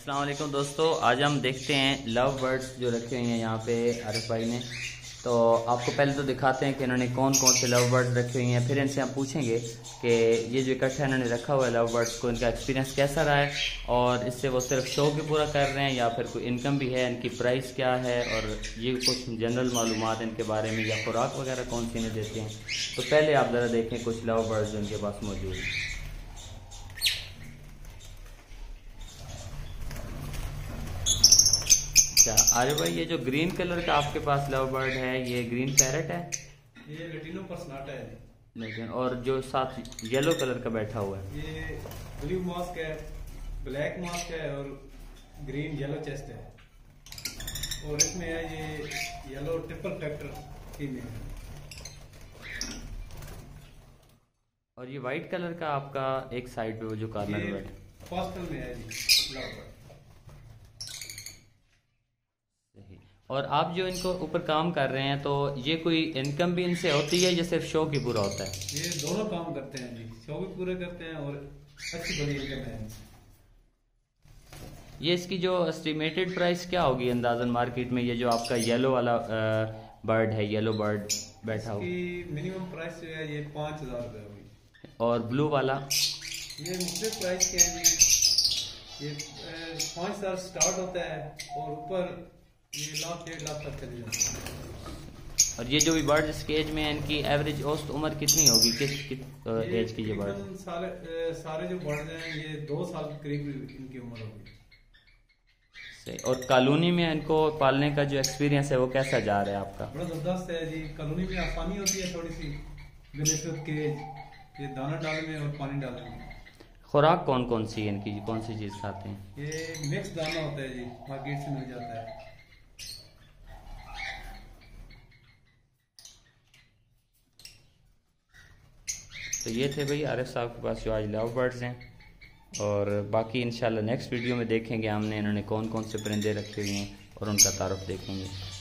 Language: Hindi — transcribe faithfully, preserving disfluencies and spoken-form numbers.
अस्सलाम वालेकुम दोस्तों, आज हम देखते हैं लव बर्ड्स जो रखे हुए हैं यहाँ पे आरिफ भाई ने। तो आपको पहले तो दिखाते हैं कि इन्होंने कौन कौन से लव बर्ड्स रखे हुए हैं, फिर इनसे हम पूछेंगे कि ये जो इकट्ठा इन्होंने रखा हुआ है लव बर्ड्स को, इनका एक्सपीरियंस कैसा रहा है और इससे वो सिर्फ शौक ही पूरा कर रहे हैं या फिर कोई इनकम भी है, इनकी प्राइस क्या है और ये कुछ जनरल मालूमात इनके बारे में या खुराक वगैरह कौन सी इन्हें देते हैं। तो पहले आप ज़रा देखें कुछ लव बर्ड्स जो इनके पास मौजूद हैं। अच्छा आरिफ भाई, ये जो ग्रीन कलर का आपके पास लव बर्ड है ये ग्रीन पैरट है? ये लैटिनो पर्सनाटा है। लेकिन और जो साथ येलो कलर का बैठा हुआ है ये ब्लू मास्क है, ब्लैक मास्क है और ग्रीन येलो चेस्ट है। और इसमें है ये येलो ट्रिपल फैक्टर फीमेल है। और ये वाइट कलर का आपका एक साइड पे वो जो कॉर्नर बैठ हॉस्टल में है जी लव बर्ड। और आप जो इनको ऊपर काम कर रहे हैं तो ये कोई इनकम भी इनसे होती है या सिर्फ शौक ही पूरा होता है? ये दोनों काम करते हैं जी, शौक भी पूरे करते हैं और अच्छी बड़ी इनकम है। ये इसकी जो एस्टिमेटेड प्राइस क्या होगी अंदाजन मार्केट में? ये जो आपका येलो वाला बर्ड है, येलो बर्ड बैठा हुआ, मिनिमम प्राइस जो है ये पाँच हजार रुपये होगी। और ब्लू वाला ये मुख्तलिफ प्राइस के हैं जी। ये पाँच हजार स्टार्ट होता है और ऊपर ये लाख डेढ़ लाख तक चली जाती है। और ये जो भी बर्ड इस केज में है इनकी एवरेज औसत उम्र कितनी होगी, किस, किस एज की ये बर्ड? सारे सारे जो बर्ड हैं ये दो साल के करीब इनकी उम्र होगी। सही। और कॉलोनी में इनको पालने का जो एक्सपीरियंस है वो कैसा जा रहा है आपका? बड़ा जबरदस्त है जी। कॉलोनी में आसानी होती है थोड़ी सी बेनिस्बत केज, ये दाना डालने में और पानी डालने में। खुराक कौन कौन सी है इनकी, कौन सी चीज़ खाते हैं? ये मिक्स दाना होता है जी, मार्केट से मिल जाता है। तो ये थे भाई आरिफ साहब के पास जो आज लव बर्ड्स हैं, और बाकी इंशाल्लाह नेक्स्ट वीडियो में देखेंगे हमने इन्होंने कौन कौन से परिंदे रखे हुए हैं और उनका तारुफ देखेंगे।